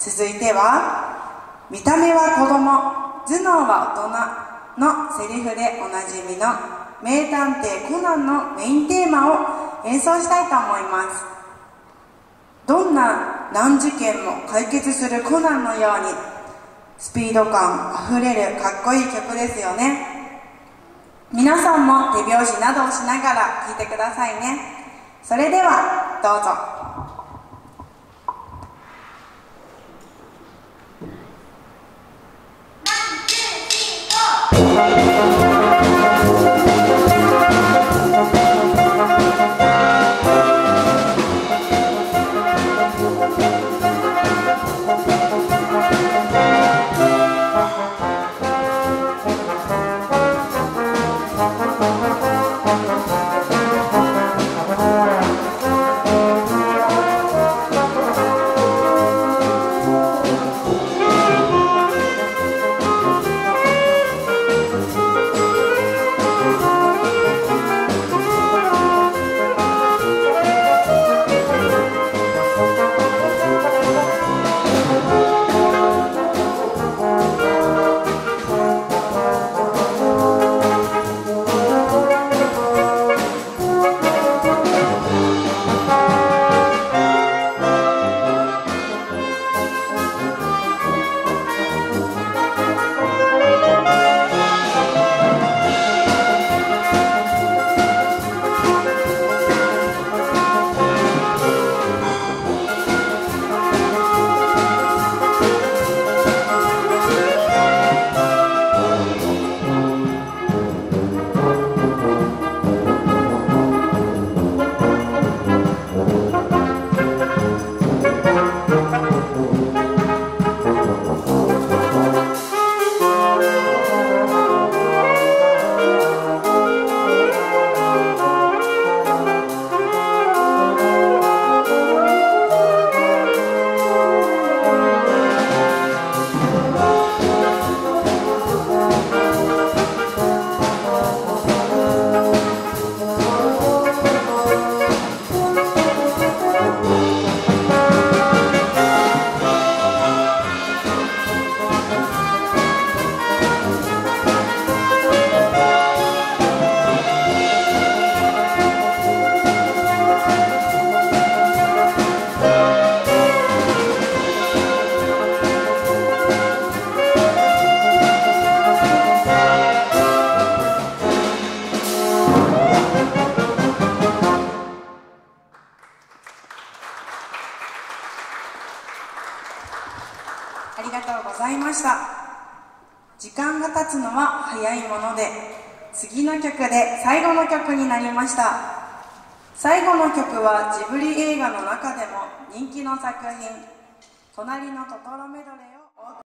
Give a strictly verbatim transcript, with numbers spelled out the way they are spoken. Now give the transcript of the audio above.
続いては、見た目は子供、頭脳は大人のセリフでおなじみの名探偵コナンのメインテーマを演奏したいと思います。どんな難事件も解決するコナンのように、スピード感あふれるかっこいい曲ですよね。皆さんも手拍子などをしながら聴いてくださいね。それではどうぞ。ありがとうございました。時間が経つのは早いもので、次の曲で最後の曲になりました。最後の曲はジブリ映画の中でも人気の作品、隣のトトロメドレーを